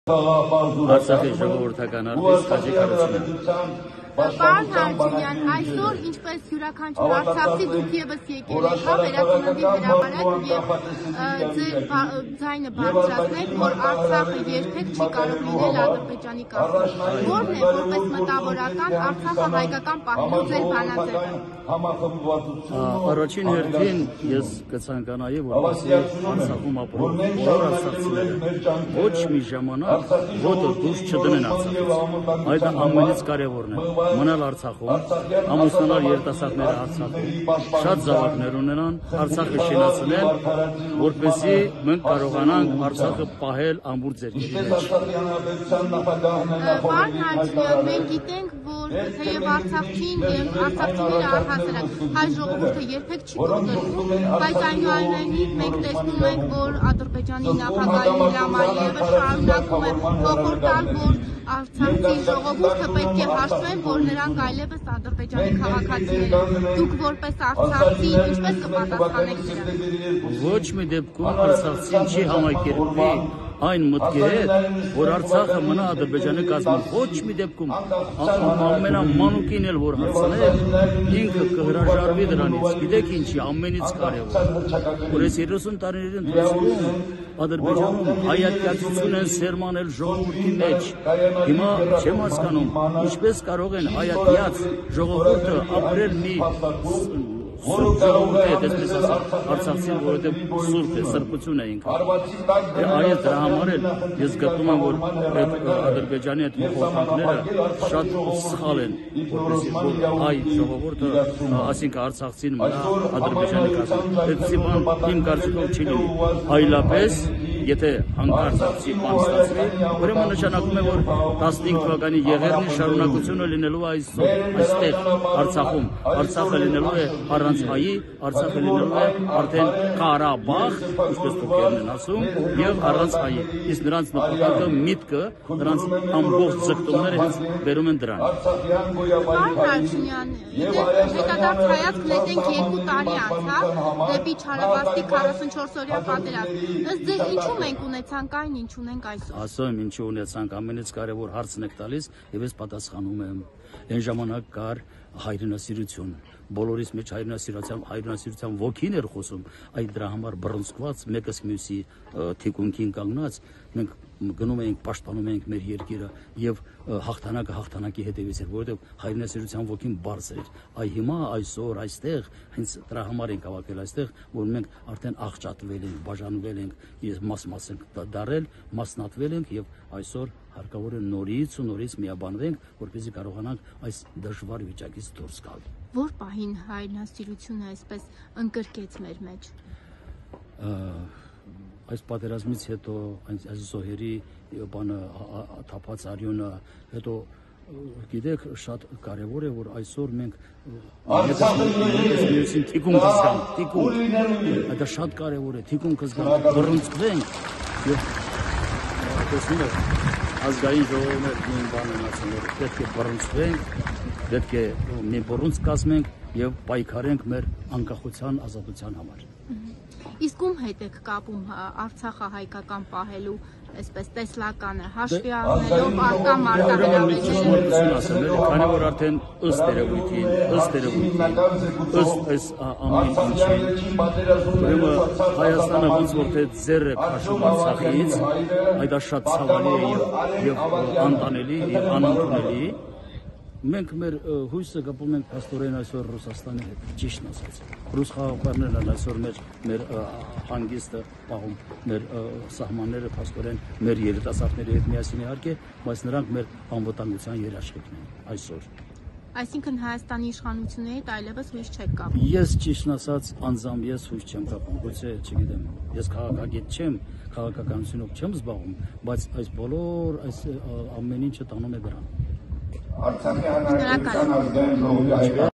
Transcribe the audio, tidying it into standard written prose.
Արցախի ժողովրդական արտիստ Հաջիկ Հարությունյան։ Պարոն Հարությունյան, այսօր ինչպես յուրաքանչյուր արցախցի դուք ևս եկել եք վերածննդի հրապարակ եւ ձայնը բարձրացնեք, որ Արցախը երբեք չի կարող լինել Ադրբեջանի կազմում։ Որն է որպես մտավորական Արցախը հայկական պահելու ձեր բանաձևը։ Առաջին հերթին ես կցանկանայի, որպեսզի Արցախում ապրող բոլոր արցախցիները ոչ մի ժամանակ ոտը դուրս չդնեն Արցախից։ Այդ ամենից կարևորն է։ Մնալ Արցախում, ամուսնանալ երիտասարդները Արցախում, շատ զավակներ ունենան, Արցախը շինացնել, որպեսզի մենք կարողանանք Արցախը պահել ամբողջ երկրի մեջ։ Պարոն Հարությունյան, մենք գիտենք, որ թեև Արցախին եւ արցախցիները առհասարակ հայ ժողովուրդը երբեք չի կողմնորոշվում, բայց այնուամենայնիվ մենք տեսնում ենք, որ Ադրբեջանի նախագահ Իլհամ Ալիևը շարունակում է փոխոր տալ, որ արցախցի ժողովուրդը պետք է հաշվեն, որ նրանք այլևս Ադրբեջանի քաղաքացիներ են։ Դուք որպես արցախցի ինչպես կպատասխանեք դրան։ Ոչ մի դեպքում արցախցին չի համակերպվի այն մտքի հետ, որ Արցախը մնա Ադրբեջանի կազմում, ոչ մի դեպքում ամենամանուկին էլ որ հարցնել, ինքը կհրաժարվի դրանից, գիտեք ինչի, ամենից կարևոր, որ այս 30 տարիների ընթացքում Ադրբեջանում հայատյացություն են սերմանել ժողովրդի մեջ, հիմա չեմ հասկանում, ինչպես կարող են հայատյաց ժողովուրդը ապրել մի սուրբ ժողովուրդ է, այսպես ասած, արցախցին, որովհետև սուրբ է, սրբություն է ինքը։ Այս դրա համար էլ ես գտնում եմ, որ այդ Ադրբեջանի այդ խորհուրդները շատ սխալ են, որպեսզի հայ ժողովուրդը, ասինքն արցախցին մնա Ադրբեջանի կազմում։ Այդպիսի բան իմ կարծիքով չի լինի։ Այլապես, եթե հանկարծ այդպիսի բան ստացվի, ուրեմն նշանակում է, որ 15 թվականի եղերնի շարունակությունը լինելու է այստեղ Արցախում, Արցախը լինելու է առանց հայի, Արցախը լինելու է արդեն Ղարաբաղ, ինչպես թուրքերն են ասում, եւ առանց հայի։ Իսկ նրանց նպատակը, միտքը, նրանց ամբողջ ձգտումները հենց բերում են դրան։ Պարոն Հարությունյան, հետադարձ հայացք նետենք 2 տարի անցավ դեպի Չարաբաստի 44-օրյա պատերազմ։ Ըստ ձեր ինչու մենք ունեցանք այն, ինչ ունենք այսօր։ Ասում եմ ինչու ունեցանք, ամենից կարևոր հարցն եք տալիս եւ ես պատասխանում եմ։ Այն ժամանակ կար հայրենասիրություն, բոլորիս մեջ հայրենասիրության ոգին էր խոսում, այդ դրա համար բռնցքված մեկս մյուսի թիկունքին կանգնած մենք գնում էինք, պաշտպանում էինք մեր երկիրը եւ հաղթանակը հաղթանակի հետևից էր, որովհետեւ հայրենասիրության ոգին բարձր էր։ Հիմա այսօր այստեղ հենց դրա համար ենք հավաքել այստեղ, որ մենք արդեն աղճատվել ենք, բաժանվել ենք, մաս ենք դարել, մասնատվել ենք եւ այսօր հարկավոր է նորից ու նորից միաբանվենք, որպեսզի կարողանանք այս դժվար վիճակից դուրս գալ։ Որ պահին հայրենասիրությունը այսպես ընկրկեց մեր մեջ։ Այս պատերազմից հետո այս զոհերի բանը թափած արյունը, հետո գիտեք շատ կարևոր է, որ այսօր մենք մյուսին թիկունք զգանք, թիկունք, դա շատ կարևոր է, թիկունք զգանք, բռնցքվենք եւ տեսնում եք ազգային ժողովը նույն բանն են ասում, որ պետք է բռնցվենք, պետք է մի բռունց կազմենք եւ պայքարենք մեր անկախության ազատության համար։ Իսկ ում հետ եք կապում Արցախը հայկական պահելու այսպես տեսլականը, հաշվի առնելով արկա մարտահրավերները։ Քանի որ արդեն ըստ երևույթին, ըստ այս ամեն ինչին, ուրեմն Հայաստանը ոնց որ թե ձեռ է քաշում Արցախից, այդ շատ ցավալի է եւ անտանելի եւ անընդունելի։ Մենք մեր հույսը կապում ենք փաստորեն այսօր Ռուսաստանի հետ, ճիշտն ասած։ Ռուս խաղաղապահներն են այսօր մեր հանգիստը պահում, մեր սահմանները փաստորեն մեր երիտասարդների հետ միասին իհարկե, բայց նրանք մեր անվտանգության երաշխիքն են այսօր։ Այսինքն Հայաստանի իշխանությունների հետ այլևս հույս չեք կապում։ Ես ճիշտն ասած անձամբ ես հույս չեմ կապում, գուցե չգիտեմ։ Ես քաղաքագետ չեմ, քաղաքականությունով չեմ զբաղվում, բայց այս բոլոր այս ամեն ինչը տանում է դրան։ Արցախի հանրապետության ազգային ժողովի